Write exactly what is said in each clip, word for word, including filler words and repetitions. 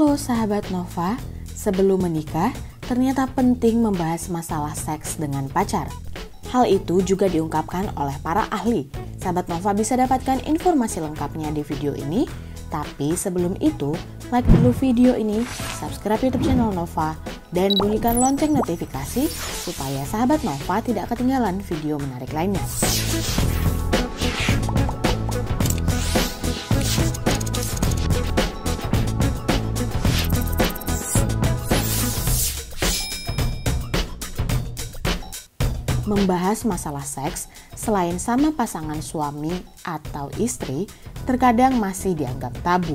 Halo sahabat Nova, sebelum menikah ternyata penting membahas masalah seks dengan pacar. Hal itu juga diungkapkan oleh para ahli. Sahabat Nova bisa dapatkan informasi lengkapnya di video ini. Tapi sebelum itu, like dulu video ini, subscribe YouTube channel Nova, dan bunyikan lonceng notifikasi supaya sahabat Nova tidak ketinggalan video menarik lainnya. Membahas masalah seks selain sama pasangan suami atau istri terkadang masih dianggap tabu.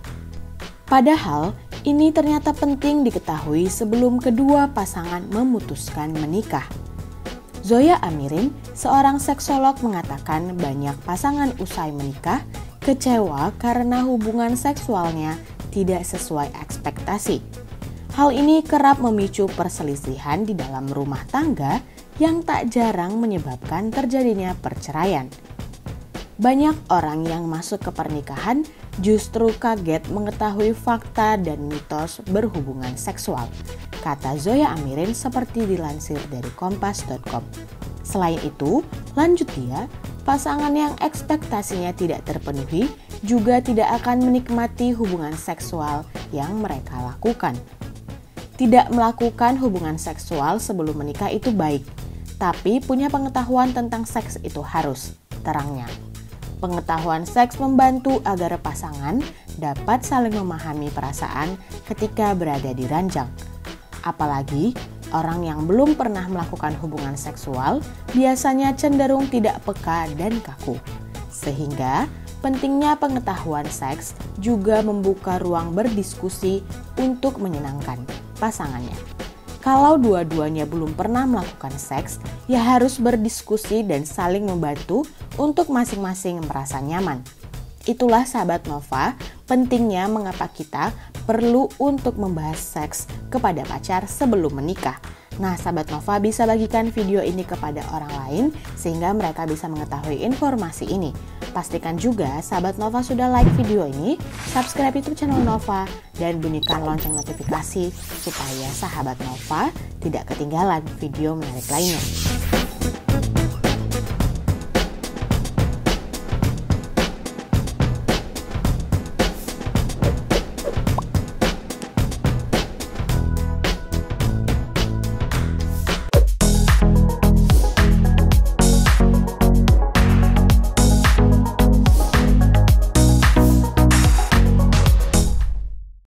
Padahal ini ternyata penting diketahui sebelum kedua pasangan memutuskan menikah. Zoya Amirin, seorang seksolog, mengatakan banyak pasangan usai menikah kecewa karena hubungan seksualnya tidak sesuai ekspektasi. Hal ini kerap memicu perselisihan di dalam rumah tangga yang tak jarang menyebabkan terjadinya perceraian. Banyak orang yang masuk ke pernikahan justru kaget mengetahui fakta dan mitos berhubungan seksual, kata Zoya Amirin seperti dilansir dari kompas titik com. Selain itu, lanjut dia, pasangan yang ekspektasinya tidak terpenuhi juga tidak akan menikmati hubungan seksual yang mereka lakukan. Tidak melakukan hubungan seksual sebelum menikah itu baik, tapi punya pengetahuan tentang seks itu harus, terangnya. Pengetahuan seks membantu agar pasangan dapat saling memahami perasaan ketika berada di ranjang. Apalagi orang yang belum pernah melakukan hubungan seksual biasanya cenderung tidak peka dan kaku. Sehingga pentingnya pengetahuan seks juga membuka ruang berdiskusi untuk menyenangkan pasangannya. Kalau dua-duanya belum pernah melakukan seks, ya harus berdiskusi dan saling membantu untuk masing-masing merasa nyaman. Itulah sahabat Nova, pentingnya mengapa kita perlu untuk membahas seks kepada pacar sebelum menikah. Nah, sahabat Nova bisa bagikan video ini kepada orang lain sehingga mereka bisa mengetahui informasi ini. Pastikan juga sahabat Nova sudah like video ini, subscribe YouTube channel Nova, dan bunyikan lonceng notifikasi supaya sahabat Nova tidak ketinggalan video menarik lainnya.